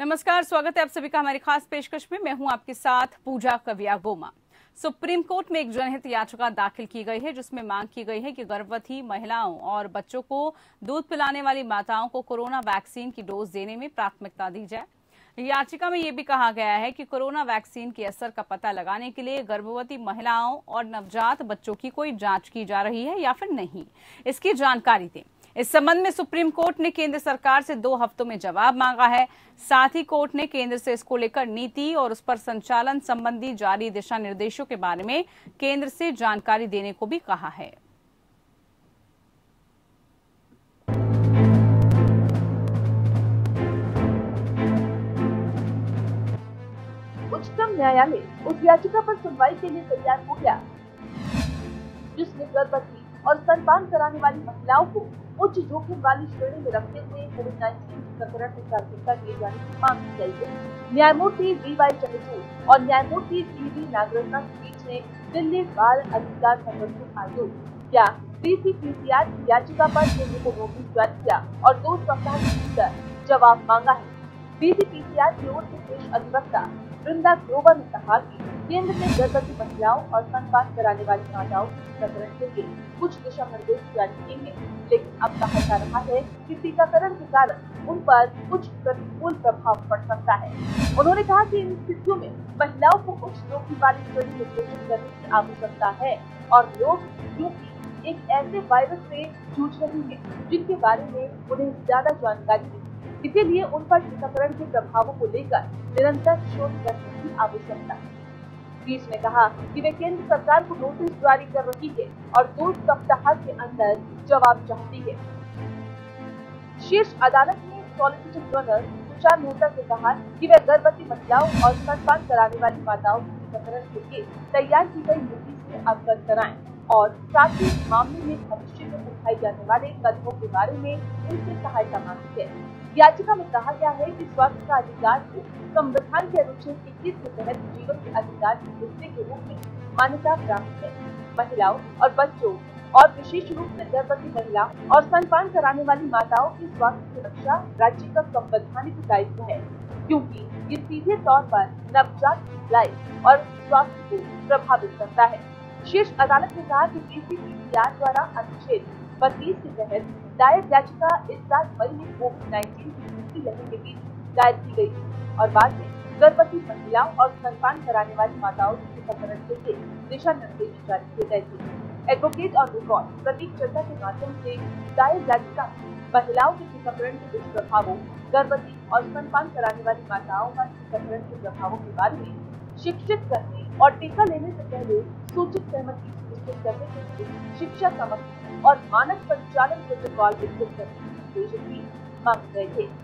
नमस्कार, स्वागत है आप सभी का हमारी खास पेशकश में। मैं हूं आपके साथ पूजा कविया गोमा। सुप्रीम कोर्ट में एक जनहित याचिका दाखिल की गई है जिसमें मांग की गई है कि गर्भवती महिलाओं और बच्चों को दूध पिलाने वाली माताओं को कोरोना वैक्सीन की डोज देने में प्राथमिकता दी जाए। याचिका में यह भी कहा गया है कि कोरोना वैक्सीन के असर का पता लगाने के लिए गर्भवती महिलाओं और नवजात बच्चों की कोई जांच की जा रही है या फिर नहीं, इसकी जानकारी दें। इस संबंध में सुप्रीम कोर्ट ने केंद्र सरकार से 2 हफ्तों में जवाब मांगा है। साथ ही कोर्ट ने केंद्र से इसको लेकर नीति और उस पर संचालन संबंधी जारी दिशा निर्देशों के बारे में केंद्र से जानकारी देने को भी कहा है। उच्चतम न्यायालय उस याचिका पर सुनवाई के लिए तैयार हो गया जिसमें गर्भवती और स्तनपान कराने वाली महिलाओं को उच्च जोखिम वाली श्रेणी में रखते हुए कोविड-19 टीकाकरण में प्राथमिकता दिए जाने की मांग की गई है। न्यायमूर्ति DY चंद्रचूड़ और न्यायमूर्ति DV नागरत्ना के बीच ने दिल्ली बाल अधिकार संरक्षण आयोग या DCPCR की याचिका पर केंद्र को नोटिस जारी किया और 2 सप्ताह के भीतर जवाब मांगा है। DCPCR की ओर से पेश अधिवक्ता वृंदा ग्रोवर ने कहा कि केंद्र ने गर्भवती महिलाओं और स्तनपान कराने वाली माताओं के टीकाकरण के लिए कुछ दिशा निर्देश जारी किए हैं, लेकिन अब कहा जा रहा है कि टीकाकरण के कारण उन पर कुछ प्रतिकूल प्रभाव पड़ सकता है। उन्होंने कहा कि इन स्थितियों में महिलाओं को उच्च जोखिम वाली श्रेणी में घोषित करने की आवश्यकता है और लोग क्योंकि एक ऐसे वायरस से जूझ रही है जिनके बारे में उन्हें ज्यादा जानकारी नहीं, इसीलिए उन पर टीकाकरण के प्रभावों को लेकर निरंतर शोध करने की आवश्यकता है। पीठ ने कहा कि वे केंद्र सरकार को नोटिस जारी कर रही है और 2 सप्ताह के अंदर जवाब चाहती है। शीर्ष अदालत ने सॉलिसिटर जनरल तुषार मेहता से कहा कि वे गर्भवती महिलाओं और स्तनपान कराने वाली माताओं के टीकाकरण के लिए तैयार की गई नीति से अवगत कराएं और साथ ही मामले में भविष्य में उठाए जाने वाले कदमों के बारे में उनसे सहायता मांगी है। याचिका में कहा गया है कि स्वास्थ्य का अधिकार को संविधान के अनुच्छेद 21 के तहत जीवन के अधिकार के हिस्से के रूप में मान्यता प्राप्त है। महिलाओं और बच्चों और विशेष रूप से गर्भवती महिलाओं और स्तनपान कराने वाली माताओं की स्वास्थ्य सुरक्षा राज्य का संवैधानिक दायित्व है, क्योंकि ये सीधे तौर पर नवजात शिशुलाई और स्वास्थ्य को प्रभावित करता है। शीर्ष अदालत ने कहा कि DCPCR द्वारा अनुच्छेद 32 के तहत दायर याचिका इस साल मई में कोविड-19 की दूसरी लहर के बीच दायर की गई थी और बाद में गर्भवती महिलाओं और स्तनपान कराने वाली माताओं के टीकाकरण के लिए दिशा निर्देश जारी किए गए थे। एडवोकेट और रिकॉर्ड प्रतीक चर्चा के माध्यम से दायर याचिका महिलाओं के टीकाकरण के दुष्प्रभावों, गर्भवती और स्तनपान कराने वाली माताओं पर टीकाकरण के प्रभावों के बारे में शिक्षित करने और टीका लेने से पहले सूचित सहमति सुनिश्चित करने के लिए शिक्षा सामग्री और मानक संचालन प्रोटोकॉल विकसित करने के निर्देश भी मांगे गए थे।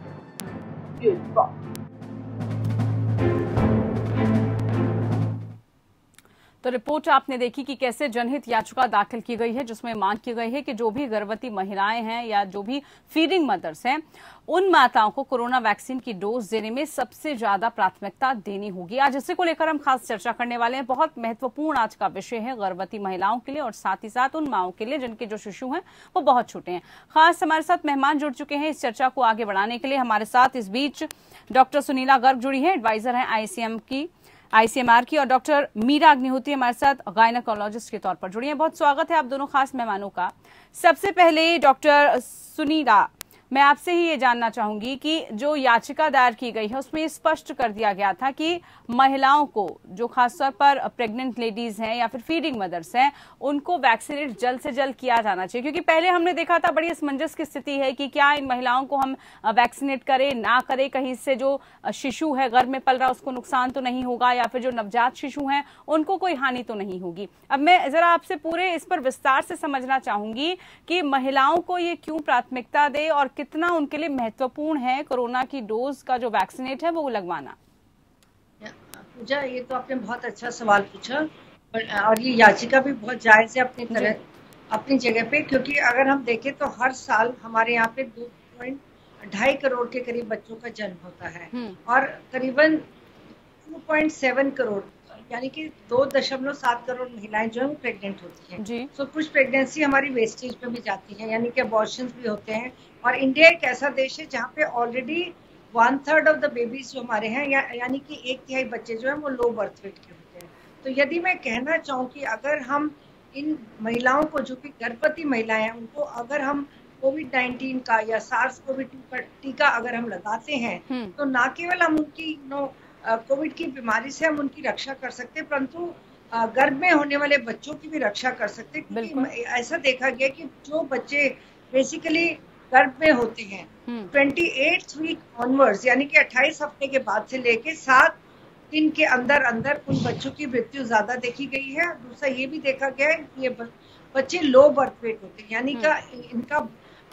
तो रिपोर्ट आपने देखी कि कैसे जनहित याचिका दाखिल की गई है जिसमें मांग की गई है कि जो भी गर्भवती महिलाएं हैं या जो भी फीडिंग मदर्स हैं उन माताओं को कोरोना वैक्सीन की डोज देने में सबसे ज्यादा प्राथमिकता देनी होगी। आज इसी को लेकर हम खास चर्चा करने वाले हैं। बहुत महत्वपूर्ण आज का विषय है गर्भवती महिलाओं के लिए और साथ ही साथ उन माओं के लिए जिनके जो शिशु हैं वो बहुत छोटे हैं। खास हमारे साथ मेहमान जुड़ चुके हैं इस चर्चा को आगे बढ़ाने के लिए। हमारे साथ इस बीच डॉक्टर सुनीला गर्ग जुड़ी है, एडवाइजर है ICMR की, और डॉक्टर मीरा अग्निहोत्री हमारे साथ गायनेकोलॉजिस्ट के तौर पर जुड़ी हैं। बहुत स्वागत है आप दोनों खास मेहमानों का। सबसे पहले डॉक्टर सुनीला, मैं आपसे ही ये जानना चाहूंगी कि जो याचिका दायर की गई है उसमें स्पष्ट कर दिया गया था कि महिलाओं को जो खासतौर पर प्रेग्नेंट लेडीज हैं या फिर फीडिंग मदर्स हैं उनको वैक्सीनेट जल्द से जल्द किया जाना चाहिए, क्योंकि पहले हमने देखा था बड़ी असमंजस की स्थिति है कि क्या इन महिलाओं को हम वैक्सीनेट करें ना करें, कहीं से जो शिशु है गर्भ में पल रहा उसको नुकसान तो नहीं होगा या फिर जो नवजात शिशु हैं उनको कोई हानि तो नहीं होगी। अब मैं जरा आपसे पूरे इस पर विस्तार से समझना चाहूंगी कि महिलाओं को ये क्यों प्राथमिकता दे और कितना उनके लिए महत्वपूर्ण है कोरोना की डोज का जो वैक्सीनेट है वो लगवाना। पूजा, ये तो आपने बहुत अच्छा सवाल पूछा और ये याचिका भी बहुत जायज है अपनी जगह पे, क्योंकि अगर हम देखें तो हर साल हमारे यहाँ पे 2.2 करोड़ के करीब बच्चों का जन्म होता है और करीबन 2.7 करोड़ यानी कि 2.7 करोड़ महिलाएं जो है प्रेग्नेंट होती हैं। सो कुछ प्रेगनेंसी हमारी वेस्टेज पे भी जाती है, यानी कि अबॉर्शंस भी होते हैं। और इंडिया एक ऐसा देश है जहाँ पे ऑलरेडी 1/3 ऑफ द बेबीज जो हमारे हैं यानी कि 1/3 बच्चे जो हैं वो लो बर्थ वेट के होते हैं। तो यदि मैं कहना चाहूँ कि अगर हम इन महिलाओं को, जो कि गर्भवती महिलाएं हैं, उनको अगर हम कोविड-19 का या SARS-CoV-2 का टीका अगर हम लगाते हैं तो ना केवल हम उनकी कोविड की बीमारी से हम उनकी रक्षा कर सकते हैं, परंतु गर्भ में होने वाले बच्चों की भी रक्षा कर सकते हैं। क्योंकि ऐसा देखा गया कि जो बच्चे बेसिकली गर्भ में होते हैं 28th वीक ऑनवर्ड्स यानी कि 28 हफ्ते के बाद से लेके 7 दिन के अंदर अंदर उन बच्चों की मृत्यु ज्यादा देखी गई है। दूसरा ये भी देखा गया है कि ये बच्चे लो बर्थ वेट होते हैं, यानी का इनका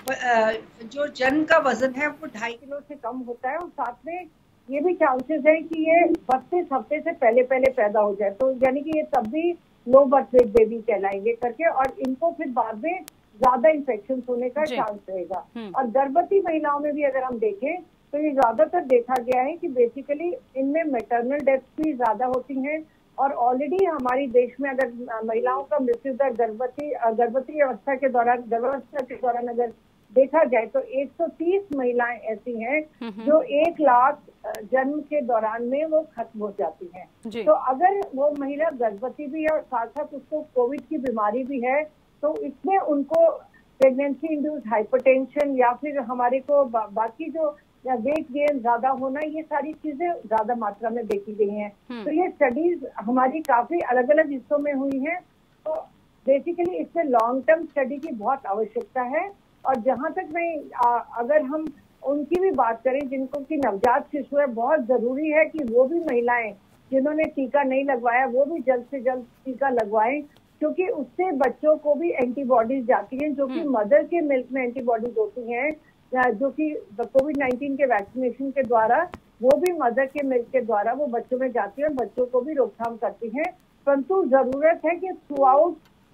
जो जन्म का वजन है वो 2.5 किलो से कम होता है, और साथ में ये भी चांसेस है कि ये 32 हफ्ते से पहले पैदा हो जाए, तो यानी कि ये तब भी लो बर्थ वेट बेबी कहलाएंगे करके, और इनको फिर बाद में ज्यादा इन्फेक्शन होने का चांस रहेगा। और गर्भवती महिलाओं में भी अगर हम देखें तो ये ज्यादातर देखा गया है कि बेसिकली इनमें मैटरनल डेथ्स भी ज्यादा होती हैं, और ऑलरेडी हमारी देश में अगर महिलाओं का मृत्यु दर गर्भवती अवस्था के दौरान, गर्भावस्था के दौरान अगर देखा जाए तो 130 महिलाएं ऐसी हैं जो 1 लाख जन्म के दौरान में वो खत्म हो जाती हैं। तो अगर वो महिला गर्भवती भी है और साथ साथ उसको कोविड की बीमारी भी है, तो इसमें उनको प्रेगनेंसी इंड्यूस हाइपरटेंशन या फिर हमारे को बाकी जो वेट गेन ज्यादा होना, ये सारी चीजें ज्यादा मात्रा में देखी गई हैं। तो ये स्टडीज हमारी काफी अलग अलग हिस्सों में हुई हैं, तो बेसिकली इसमें लॉन्ग टर्म स्टडी की बहुत आवश्यकता है। और जहां तक मैं अगर हम उनकी भी बात करें जिनको की नवजात शिशु है, बहुत जरूरी है कि वो भी महिलाएं जिन्होंने टीका नहीं लगवाया वो भी जल्द से जल्द टीका लगवाएं, क्योंकि उससे बच्चों को भी एंटीबॉडीज जाती हैं, जो कि मदर के मिल्क में एंटीबॉडीज होती हैं, जो कि कोविड-19 के वैक्सीनेशन के द्वारा वो भी मदर के मिल्क के द्वारा वो बच्चों में जाती है और बच्चों को भी रोकथाम करती हैं। परंतु जरूरत है कि थ्रू आउट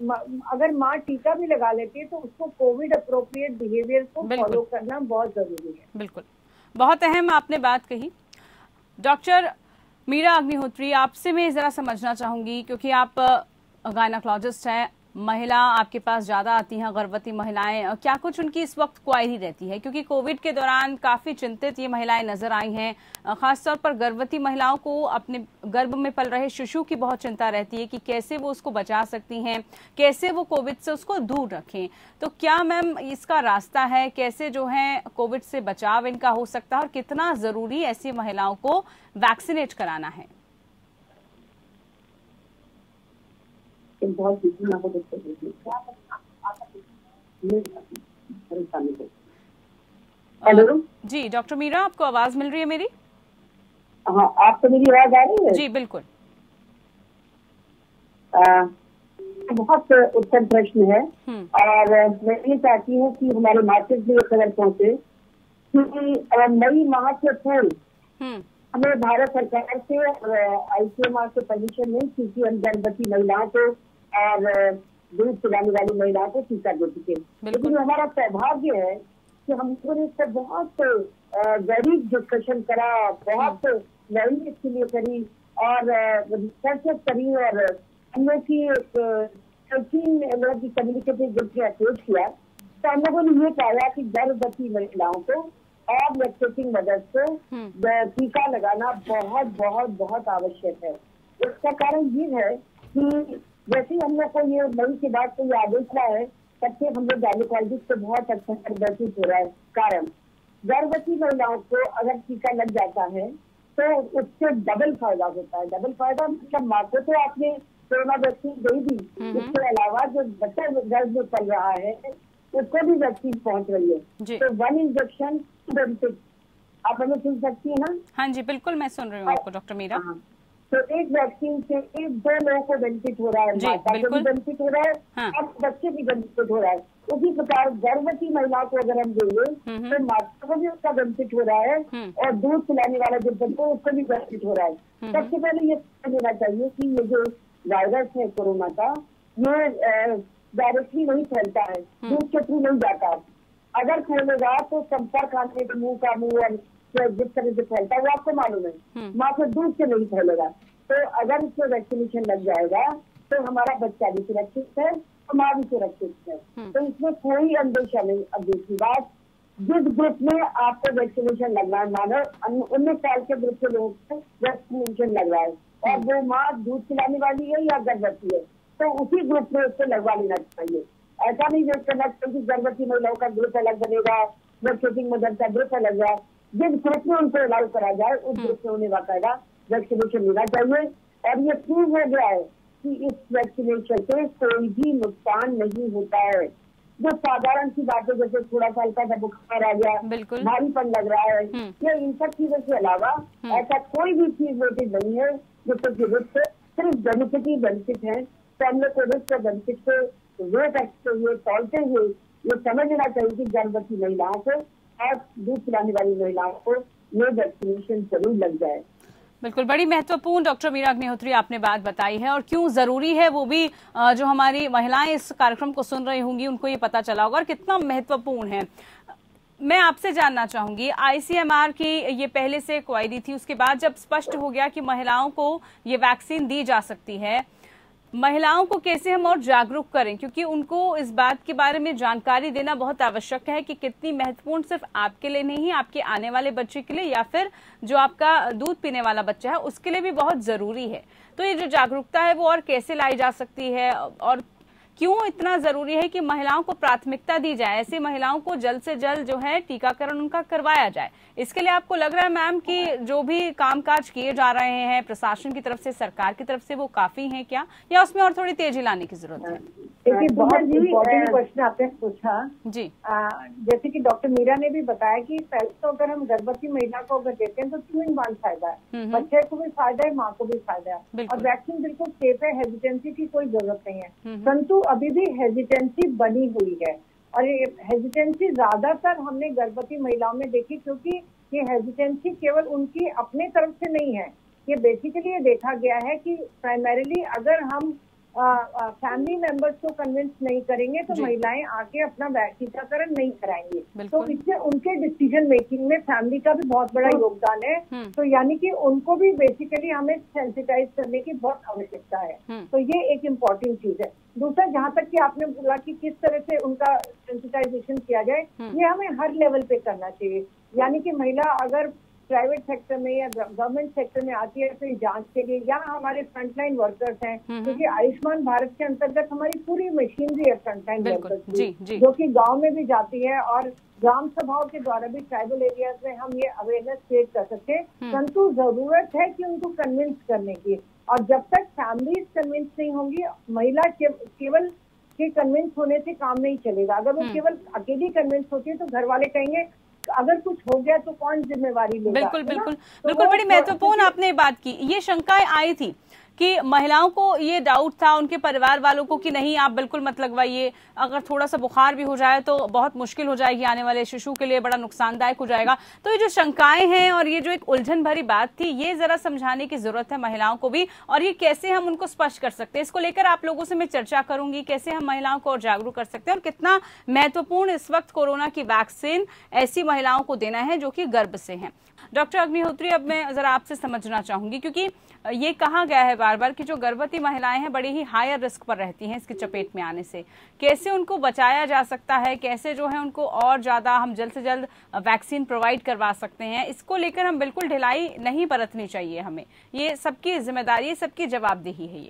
अगर माँ टीका भी लगा लेती है तो उसको कोविड अप्रोप्रिएट बिहेवियर को फॉलो करना बहुत जरूरी है। बिल्कुल, बहुत अहम आपने बात कही। डॉक्टर मीरा अग्निहोत्री, आपसे मैं जरा समझना चाहूंगी, क्योंकि आप गायनाकोलॉजिस्ट हैं, महिला आपके पास ज्यादा आती हैं, गर्भवती महिलाएं, क्या कुछ उनकी इस वक्त क्वायरी रहती है? क्योंकि कोविड के दौरान काफी चिंतित ये महिलाएं नजर आई हैं, खासतौर पर गर्भवती महिलाओं को अपने गर्भ में पल रहे शिशु की बहुत चिंता रहती है कि कैसे वो उसको बचा सकती हैं, कैसे वो कोविड से उसको दूर रखें। तो क्या मैम इसका रास्ता है, कैसे जो है कोविड से बचाव इनका हो सकता है, और कितना जरूरी ऐसी महिलाओं को वैक्सीनेट कराना है? बहुत हेलो जी डॉक्टर मीरा, आपको आवाज मिल रही है मेरी? हाँ, आपको मेरी आवाज आ रही है? जी बिल्कुल। बहुत उत्तम प्रश्न है, और मैं ये चाहती हूँ कि हमारे मार्केट में खबर पहुंचे कि मई माह से पूर्व हमें भारत सरकार से ICMR के पोजीशन में, क्योंकि हम गर्भवती महिलाओं को और दूध पिलाने वाली महिलाओं को टीका दे चुके, लेकिन हमारा सौभाग्य है कि हम लोगों ने इससे बहुत गहरी डिस्कशन करा, बहुत लर्निंग इसके लिए करी और रिसर्च करी, और हम लोग की 13 लोगों की कम्युनिकेटिव ग्रुप ने अप्रोच किया, तो हम लोगों ने ये पाया कि गर्भवती महिलाओं को और लैक्टेटिंग मदर्स को टीका लगाना बहुत बहुत बहुत आवश्यक है। इसका कारण ये है कि जैसे हम लोग को ये मई के बाद कोई आदेश रहा है, तब से हम लोग गायनेकोलॉजिस्ट को बहुत अच्छा प्रदर्शित हो रहा है। कारण गर्भवती महिलाओं को अगर टीका लग जाता है तो उससे डबल फायदा होता है। डबल फायदा मतलब माँ को तो आपने कोरोना वैक्सीन दे दी, इसके अलावा जो बच्चा गर्भ में पल रहा है उसको भी वैक्सीन पहुंच रही है। तो 1 इंजेक्शन बेनिफिट आप हमें सुन सकती है ना? हाँ जी बिल्कुल, मैं सुन रही हूँ आपको डॉक्टर मीरा। तो एक वैक्सीन से 1-2 लोगों को बेनिफिट हो रहा है, माता को भी बेनिफिट हो रहा है और बच्चे भी बेनिफिट हो रहा है। उसी प्रकार गर्भवती महिलाओं को अगर हम देंगे तो माता को भी उसका बेनिफिट हो रहा है और दूध पिलाने वाला जो बच्चा उसको भी बेनिफिट हो रहा है। सबसे पहले ये लेना चाहिए कि ये जो वायरस है कोरोना का, ये डायरेक्टली नहीं फैलता है, दूध के थ्रू नहीं जाता। अगर फैलेगा तो संपर्क आने के मुंह का मुंह और जिस तरह से फैलता है वो आपको मालूम है, माँ से दूध से नहीं फैलेगा। तो अगर इसमें वैक्सीनेशन लग जाएगा तो हमारा बच्चा भी सुरक्षित है और माँ भी सुरक्षित है, तो इसमें कोई अंदेशा नहीं। अब दूसरी बात, जिस ग्रुप में आपको वैक्सीनेशन लग रहा है, मानो 19 साल के ग्रुप के लोगों को वैक्सीनेशन लग रहा है और वो माँ दूध पिलाने वाली है या गर्भवती है, तो उसी ग्रुप में उसको लगवा लेना चाहिए। ऐसा नहीं वेट करना चाहिए कि गर्भवती महिलाओं का ग्रुप अलग बनेगा, लैक्टेटिंग मदर का ग्रुप अलग है। जिस ग्रुप में उनको अलाउ करा जाए उस ग्रुप में उन्हें बाकायदा वैक्सीनेशन लेना चाहिए। और ये प्रूव हो गया है कि इस वैक्सीनेशन से कोई भी नुकसान नहीं होता है। जो साधारण सी बातें जैसे थोड़ा सा हल्का सा बुखार आ गया, भारीपन लग रहा है, या इन सब चीजों के अलावा ऐसा कोई भी चीज नोटिस नहीं है जिससे रिस्क सिर्फ बेनिफिट ही बेनिफिट है। तो हम लोग को रिस्क और बेनिफिट को वेट रखते हुए तोलते हुए ये समझना चाहिए कि गर्भवती महिलाओं को और दूध पिलाने वाली महिलाओं को ये वैक्सीनेशन जरूर लग जाए। बिल्कुल, बड़ी महत्वपूर्ण डॉक्टर मीरा अग्निहोत्री आपने बात बताई है और क्यों जरूरी है वो भी जो हमारी महिलाएं इस कार्यक्रम को सुन रही होंगी उनको ये पता चला होगा और कितना महत्वपूर्ण है। मैं आपसे जानना चाहूंगी, ICMR की ये पहले से क्वायरी थी, उसके बाद जब स्पष्ट हो गया कि महिलाओं को ये वैक्सीन दी जा सकती है, महिलाओं को कैसे हम और जागरूक करें, क्योंकि उनको इस बात के बारे में जानकारी देना बहुत आवश्यक है कि कितनी महत्वपूर्ण सिर्फ आपके लिए नहीं, आपके आने वाले बच्चे के लिए या फिर जो आपका दूध पीने वाला बच्चा है उसके लिए भी बहुत जरूरी है। तो ये जो जागरूकता है वो और कैसे लाई जा सकती है और क्यों इतना जरूरी है कि महिलाओं को प्राथमिकता दी जाए, ऐसी महिलाओं को जल्द से जल्द जो है टीकाकरण उनका करवाया जाए। इसके लिए आपको लग रहा है मैम कि जो भी कामकाज किए जा रहे हैं प्रशासन की तरफ से, सरकार की तरफ से, वो काफी हैं क्या, या उसमें और थोड़ी तेजी लाने की जरूरत है? देखिए, बहुत इम्पोर्टेंट क्वेश्चन आपने पूछा जी। जैसे कि डॉक्टर मीरा ने भी बताया कि पहले तो अगर हम गर्भवती महिला को अगर देते हैं तो 2 in 1 फायदा है, बच्चे को भी फायदा है, माँ को भी फायदा है, और वैक्सीन बिल्कुल सेफ है, हेजिटेंसी की कोई जरूरत नहीं है। परंतु अभी भी हेजिटेंसी बनी हुई है और ये हेजिटेंसी ज्यादातर हमने गर्भवती महिलाओं में देखी, क्योंकि ये हेजिटेंसी केवल उनकी अपने तरफ से नहीं है। ये बेसिकली ये देखा गया है कि प्राइमरीली अगर हम फैमिली मेंबर्स को कन्विंस नहीं करेंगे तो महिलाएं आके अपना टीकाकरण नहीं कराएंगी, तो इससे उनके डिसीजन मेकिंग में फैमिली का भी बहुत बड़ा योगदान है। तो यानी कि उनको भी बेसिकली हमें सेंसिटाइज करने की बहुत आवश्यकता है। तो ये एक इम्पोर्टेंट चीज है। दूसरा, जहाँ तक कि आपने बोला कि किस तरह से उनका सेंसिटाइजेशन किया जाए, ये हमें हर लेवल पे करना चाहिए। यानी कि महिला अगर प्राइवेट सेक्टर में या गवर्नमेंट सेक्टर में आती है तो जांच के लिए, या हमारे फ्रंटलाइन वर्कर्स हैं, क्योंकि आयुष्मान भारत के अंतर्गत हमारी पूरी मशीनरी है फ्रंटलाइन वर्कर्स की, जो कि गांव में भी जाती है और ग्राम सभाओं के द्वारा भी ट्राइबल एरियाज में हम ये अवेयरनेस क्रिएट कर सकते हैं। परंतु जरूरत है कि उनको कन्विंस करने की, और जब तक फैमिलीज कन्विंस नहीं होंगी, महिला केवल के कन्विंस होने से काम नहीं चलेगा। अगर वो केवल अकेली कन्विंस होती है तो घर वाले कहेंगे अगर कुछ हो गया तो कौन जिम्मेवारी लेगा। बिल्कुल बिल्कुल बिल्कुल, बड़ी महत्वपूर्ण आपने बात की। ये शंकाएं आई थी कि महिलाओं को ये डाउट था, उनके परिवार वालों को, कि नहीं आप बिल्कुल मत लगवाइए, अगर थोड़ा सा बुखार भी हो जाए तो बहुत मुश्किल हो जाएगी, आने वाले शिशु के लिए बड़ा नुकसानदायक हो जाएगा। तो ये जो शंकाएं हैं और ये जो एक उलझन भरी बात थी, ये जरा समझाने की जरूरत है महिलाओं को भी, और ये कैसे हम उनको स्पष्ट कर सकते हैं, इसको लेकर आप लोगों से मैं चर्चा करूंगी, कैसे हम महिलाओं को और जागरूक कर सकते हैं और कितना महत्वपूर्ण इस वक्त कोरोना की वैक्सीन ऐसी महिलाओं को देना है जो कि गर्भ से हैं। डॉक्टर अग्निहोत्री, अब मैं जरा आपसे समझना चाहूंगी, क्योंकि ये कहा गया है बार बार कि जो गर्भवती महिलाएं हैं बड़ी ही हायर रिस्क पर रहती हैं इसकी चपेट में आने से, कैसे उनको बचाया जा सकता है, कैसे जो है उनको और ज्यादा हम जल्द से जल्द वैक्सीन प्रोवाइड करवा सकते हैं, इसको लेकर हम बिल्कुल ढिलाई नहीं बरतनी चाहिए हमें, ये सबकी जिम्मेदारी, सबकी जवाबदेही है। ये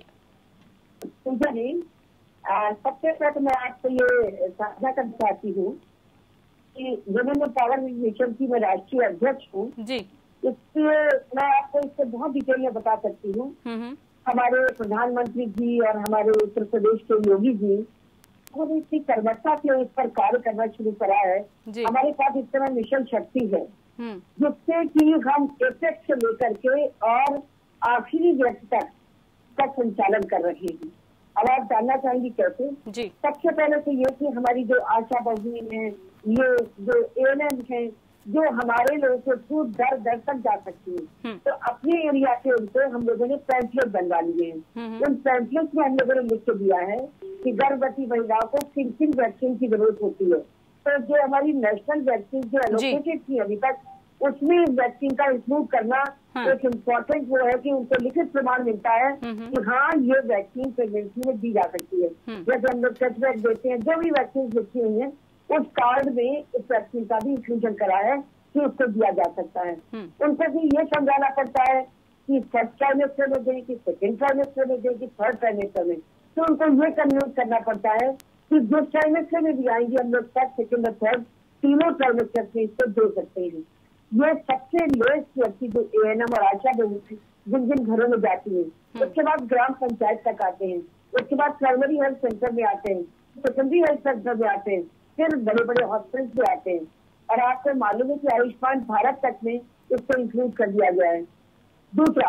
सबसे पहले मैं आपको ये साझा करना चाहती हूँ कि वुमेन पावर मिशन की मैं राष्ट्रीय अध्यक्ष हूँ जी, इसलिए मैं आपको इससे बहुत डिटेल में बता सकती हूँ। हमारे प्रधानमंत्री जी और हमारे उत्तर प्रदेश के योगी जी उन्होंने इतनी कर्मठता से इस पर कार्य करना शुरू करा है। हमारे पास इस तरह मिशन शक्ति है जिससे कि हम एपेक्स से लेकर के और आखिरी व्यक्ति तक का संचालन कर रहे हैं। अब आप जानना चाहेंगी कैसे? सबसे पहले तो ये कि हमारी जो आशा बहनें हैं, ये जो ANM है, जो हमारे लोगों के थ्रू दर दर तक जा सकती है, तो अपने एरिया के उनको हम लोगों ने पैम्फलेट बनवा लिए हैं। उन पैम्फलेट में हम लोगों ने लिख के दिया है कि गर्भवती महिलाओं को किन वैक्सीन की जरूरत होती है। तो जो हमारी नेशनल वैक्सीन जो एलोकेटेड थी अभी तक, उसमें वैक्सीन का इंक्लूड करना एक इम्पोर्टेंट वो है कि उनको लिखित प्रमाण मिलता है कि हाँ ये वैक्सीन प्रेगनेंसी में दी जा सकती है। जैसे हम लोग टेस्ट वैक देते हैं, जो भी वैक्सीन लिखी हुई है उस कार्ड में इस वैक्सीन का भी इंक्लूजन करा है कि उसको दिया जा सकता है। उनको भी ये समझाना पड़ता है कि फर्स्ट ट्राइमेस्टर में दें, कि सेकेंड ट्राइमेस्टर में दें, कि थर्ड ट्राइमेस्टर में। तो उनको ये कन्विंस करना पड़ता है कि जिस ट्राइमेस्टर में भी आएंगे हम लोग फर्स्ट, सेकेंड और थर्ड तीनों ट्राइमेस्टर में इसको दे सकते हैं। ये सबसे लोएस्ट व्यक्ति जो ANM और आशा जिन जिन घरों में जाती है, उसके बाद ग्राम पंचायत तक आते हैं, उसके बाद प्राइमरी हेल्थ सेंटर में आते हैं, सेकेंडरी हेल्थ सेंटर में आते हैं, फिर बड़े बड़े हॉस्पिटल में आते हैं। और आपको मालूम है कि आयुष्मान भारत तक में इसको इंक्लूड कर दिया गया है। दूसरा,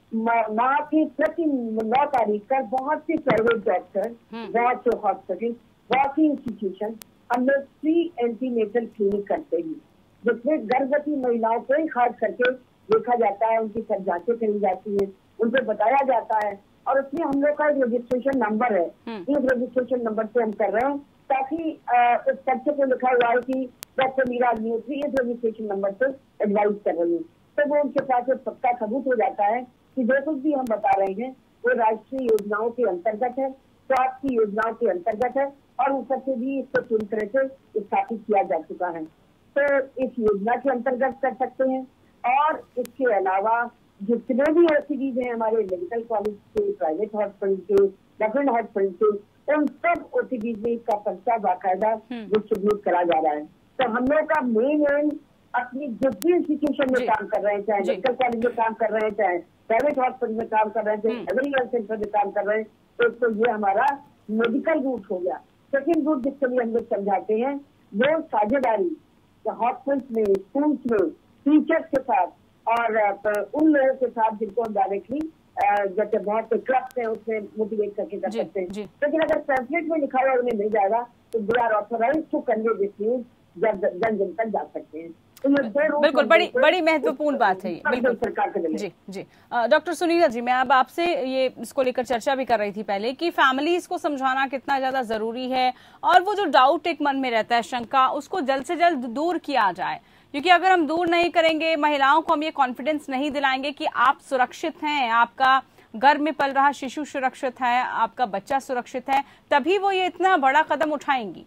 माँ की प्रति 9 तारीख का बहुत सी प्राइवेट डॉक्टर, बहुत से हॉस्पिटल, बहुत सी इंस्टीट्यूशन हम लोग फ्री एंटीनेटल क्लिनिक करते हैं, जिसमें गर्भवती महिलाओं को ही खास करके देखा जाता है, उनकी सब जांचें करी जाती है, उनको बताया जाता है। और उसमें हम लोग का एक रजिस्ट्रेशन नंबर है, इस रजिस्ट्रेशन नंबर से हम कर रहे हैं, ताकि उस पर्चे पे लिखा हुआ है कि डॉक्टर मीरा न्यूट्री इस रजिस्ट्रेशन नंबर से एडवाइस कर रही है। तो वो उनके पास एक पक्का सबूत हो जाता है कि जो कुछ भी हम बता रहे हैं वो राष्ट्रीय योजनाओं के अंतर्गत है, स्वास्थ्य की योजनाओं के अंतर्गत है, और ऊपर से भी इसको पूरी तरह से स्थापित किया जा चुका है। तो इस योजना के अंतर्गत कर सकते हैं। और इसके अलावा जितने भी OPDs हैं हमारे मेडिकल कॉलेज के, प्राइवेट हॉस्पिटल के, गवर्नमेंट हॉस्पिटल के, उन सब OPDs में इसका पर्चा बाकायदा डिस्ट्रीब्यूट करा जा रहा है। तो हम लोग का मेन एम अपनी जिस भी इंस्टीट्यूशन में काम कर रहे हैं, चाहे मेडिकल कॉलेज में काम कर रहे हैं, चाहे प्राइवेट हॉस्पिटल में काम कर रहे हैं, चाहे प्राइमरी हेल्थ सेंटर में काम कर रहे हैं, तो ये हमारा मेडिकल रूट हो गया। सेकेंड रूट जिसके लिए हम लोग समझाते हैं वो साझेदारी हॉस्पिटल्स में, स्कूल्स में, टीचर्स के साथ और उन लोगों के साथ जिनको हम डायरेक्टली जैसे बहुत से क्लब्स हैं उसमें मोटिवेट करके कर सकते हैं। लेकिन अगर पैम्फलेट में लिखा हुआ उन्हें मिल जाएगा तो they are authorised to convey this news, जन जन तक जा सकते हैं। बिल्कुल, बड़ी महत्वपूर्ण बात है ये। बिल्कुल सरकार के जी जी। डॉक्टर सुनीता जी, मैं अब आपसे ये इसको लेकर चर्चा भी कर रही थी पहले कि फैमिलीज को समझाना कितना ज्यादा जरूरी है, और वो जो डाउट एक मन में रहता है, शंका, उसको जल्द से जल्द दूर किया जाए। क्योंकि अगर हम दूर नहीं करेंगे, महिलाओं को हम ये कॉन्फिडेंस नहीं दिलाएंगे कि आप सुरक्षित हैं, आपका गर्भ में पल रहा शिशु सुरक्षित है, आपका बच्चा सुरक्षित है, तभी वो ये इतना बड़ा कदम उठाएंगी।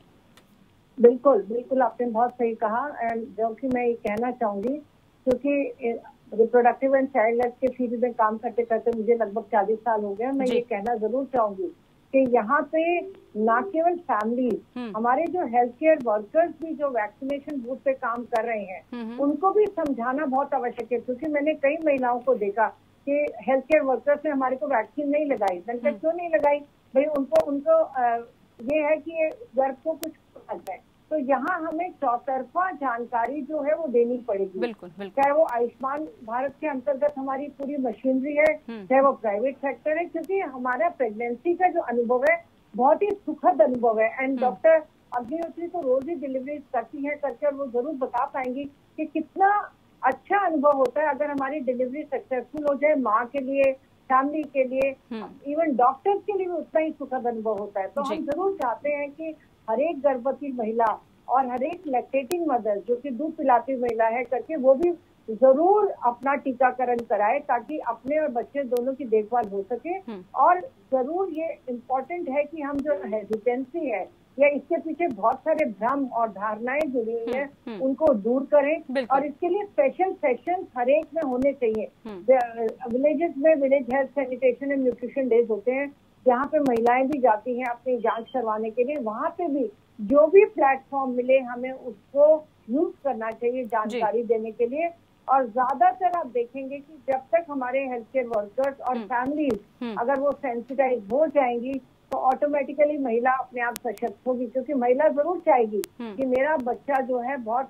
बिल्कुल बिल्कुल, आपने बहुत सही कहा। एंड जो कि मैं ये कहना चाहूंगी, क्योंकि रिप्रोडक्टिव एंड चाइल्ड हेल्थ के फील्ड में काम करते करते मुझे लगभग 40 साल हो गए। मैं ये कहना जरूर चाहूंगी कि यहाँ पे न केवल फैमिली, हमारे जो हेल्थ केयर वर्कर्स भी जो वैक्सीनेशन बूथ पे काम कर रहे हैं, उनको भी समझाना बहुत आवश्यक है। क्योंकि मैंने कई महिलाओं को देखा कि हेल्थ केयर वर्कर्स ने हमारे को वैक्सीन नहीं लगाई। मैंने क्यों नहीं लगाई भाई? उनको ये है कि गर्भ को कुछ है। तो यहाँ हमें चौतरफा जानकारी जो है वो देनी पड़ेगी। बिल्कुल। चाहे वो आयुष्मान भारत के अंतर्गत हमारी पूरी मशीनरी है, चाहे वो प्राइवेट सेक्टर है, क्योंकि हमारा प्रेगनेंसी का जो अनुभव है बहुत ही सुखद अनुभव है। एंड डॉक्टर अग्निहोत्री तो रोज ही डिलीवरी करती है करके, और वो जरूर बता पाएंगी कि कितना अच्छा अनुभव होता है अगर हमारी डिलीवरी सक्सेसफुल हो जाए। माँ के लिए, फैमिली के लिए, इवन डॉक्टर्स के लिए भी उतना ही सुखद अनुभव होता है। तो हम जरूर चाहते हैं कि हर एक गर्भवती महिला और हर एक लैक्टेटिंग मदर जो कि दूध पिलाती महिला है करके, वो भी जरूर अपना टीकाकरण कराए, ताकि अपने और बच्चे दोनों की देखभाल हो सके। और जरूर ये इम्पोर्टेंट है कि हम जो हेजिटेंसी है या इसके पीछे बहुत सारे भ्रम और धारणाएं जुड़ी हुई है, उनको दूर करें। और इसके लिए स्पेशल सेशन हर एक में होने चाहिए। विलेजेस में village health sanitation and nutrition days होते हैं, जहाँ पे महिलाएं भी जाती हैं अपनी जांच करवाने के लिए। वहाँ पे भी जो भी प्लेटफॉर्म मिले हमें उसको यूज करना चाहिए जानकारी देने के लिए। और ज्यादातर आप देखेंगे कि जब तक हमारे हेल्थ केयर वर्कर्स और फैमिलीज अगर वो सेंसिटाइज हो जाएंगी तो ऑटोमेटिकली महिला अपने आप सशक्त होगी। क्योंकि महिला जरूर चाहेगी कि मेरा बच्चा जो है बहुत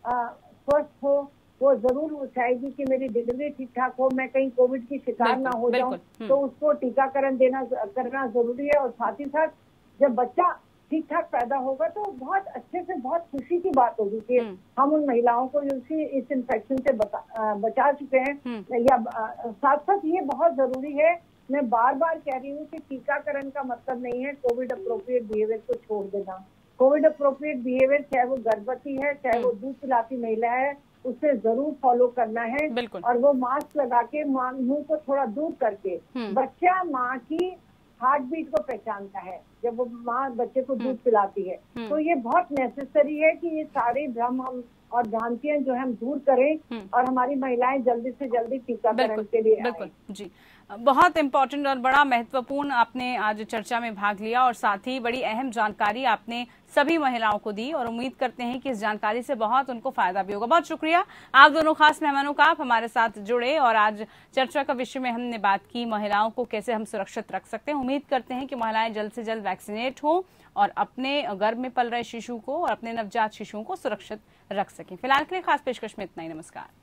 स्वस्थ हो, वो जरूर चाहेगी कि मेरी डिलीवरी ठीक ठाक हो, मैं कहीं कोविड की शिकार ना हो जाऊं। तो उसको टीकाकरण करना जरूरी है। और साथ ही साथ जब बच्चा ठीक ठाक पैदा होगा तो बहुत अच्छे से, बहुत खुशी की बात होगी कि हम उन महिलाओं को इस इन्फेक्शन से बचा चुके हैं। या साथ साथ ये बहुत जरूरी है, मैं बार बार कह रही हूँ कि टीकाकरण का मतलब नहीं है कोविड अप्रोप्रिएट बिहेवियर को छोड़ देना। कोविड अप्रोप्रिएट बिहेवियर चाहे वो गर्भवती है, चाहे वो दूध पिलाती महिला है, उसे जरूर फॉलो करना है। और वो मास्क लगा के मुंह को थोड़ा दूर करके बच्चा माँ की हार्ट बीट को पहचानता है जब वो माँ बच्चे को दूध पिलाती है। तो ये बहुत नेसेसरी है कि ये सारे भ्रम हम और भ्रांतियां जो है हम दूर करें और हमारी महिलाएं जल्दी से जल्दी टीकाकरण के लिए बिल्कुल जी, बहुत इम्पोर्टेंट और बड़ा महत्वपूर्ण आपने आज चर्चा में भाग लिया और साथ ही बड़ी अहम जानकारी आपने सभी महिलाओं को दी और उम्मीद करते हैं कि इस जानकारी से बहुत उनको फायदा भी होगा। बहुत शुक्रिया आप दोनों खास मेहमानों का, आप हमारे साथ जुड़े और आज चर्चा का विषय में हमने बात की महिलाओं को कैसे हम सुरक्षित रख सकते हैं। उम्मीद करते हैं कि महिलाएं जल्द से जल्द वैक्सीनेट हो और अपने गर्भ में पल रहे शिशु को और अपने नवजात शिशुओं को सुरक्षित रख सकें। फिलहाल के लिए खास पेशकश में इतना ही। नमस्कार।